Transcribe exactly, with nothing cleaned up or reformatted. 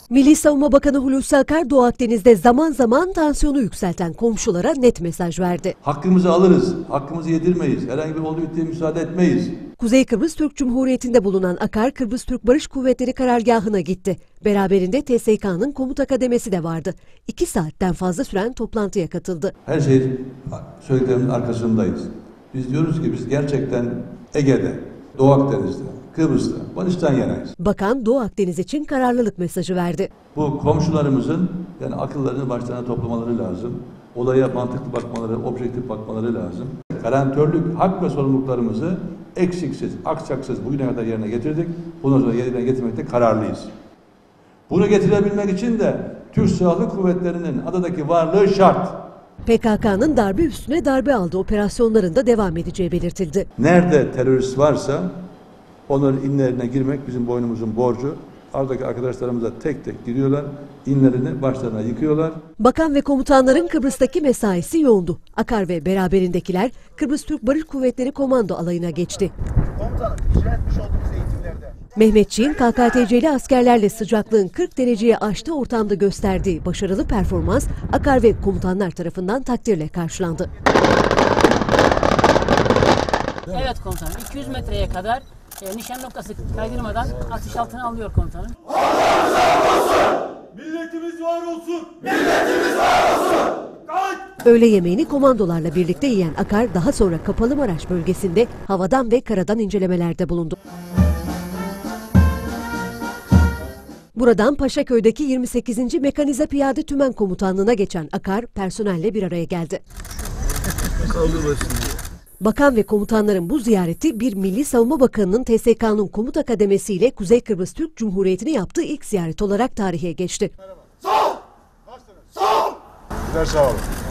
Milli Savunma Bakanı Hulusi Akar, Doğu Akdeniz'de zaman zaman tansiyonu yükselten komşulara net mesaj verdi. Hakkımızı alırız, hakkımızı yedirmeyiz, herhangi bir olduğu bittiği müsaade etmeyiz. Kuzey Kıbrıs Türk Cumhuriyeti'nde bulunan Akar, Kıbrıs Türk Barış Kuvvetleri karargahına gitti. Beraberinde T S K'nın komuta kademesi de vardı. İki saatten fazla süren toplantıya katıldı. Her şey söylediklerimin arkasındayız. Biz diyoruz ki biz gerçekten Ege'de, Doğu Akdeniz'de, Kıbrıs'ta barıştan yanayız. Bakan Doğu Akdeniz için kararlılık mesajı verdi. Bu komşularımızın yani akıllarını başlarına toplamaları lazım. Olaya mantıklı bakmaları, objektif bakmaları lazım. Garantörlük, hak ve sorumluluklarımızı eksiksiz, aksaksız bugüne kadar yerine getirdik. Bundan sonra yerine getirmekte kararlıyız. Bunu getirebilmek için de Türk Silahlı Kuvvetleri'nin adadaki varlığı şart. P K K'nın darbe üstüne darbe aldığı operasyonlarında devam edeceği belirtildi. Nerede terörist varsa onların inlerine girmek bizim boynumuzun borcu. Aradaki arkadaşlarımız da tek tek giriyorlar, inlerini başlarına yıkıyorlar. Bakan ve komutanların Kıbrıs'taki mesaisi yoğundu. Akar ve beraberindekiler Kıbrıs Türk Barış Kuvvetleri Komando Alayı'na geçti. Komutanım, icra etmiş olduğumuz eğitimlerde. Mehmetçiğin K K T C'li askerlerle sıcaklığın kırk dereceye aştığı ortamda gösterdiği başarılı performans Akar ve komutanlar tarafından takdirle karşılandı. Evet komutanım, iki yüz metreye kadar e, nişan noktası kaydırmadan atış altına alıyor komutanım. Milletimiz var olsun! Milletimiz var olsun! Kaç! Öğle yemeğini komandolarla birlikte yiyen Akar daha sonra Kapalı Maraş bölgesinde havadan ve karadan incelemelerde bulundu. Buradan Paşaköy'deki yirmi sekizinci Mekanize Piyade Tümen Komutanlığı'na geçen Akar personelle bir araya geldi. Bakan ve komutanların bu ziyareti bir Milli Savunma Bakanı'nın T S K'nın komuta kademesiyle Kuzey Kıbrıs Türk Cumhuriyeti'ne yaptığı ilk ziyaret olarak tarihe geçti. Sağ ol! Sağ ol! Sağ ol!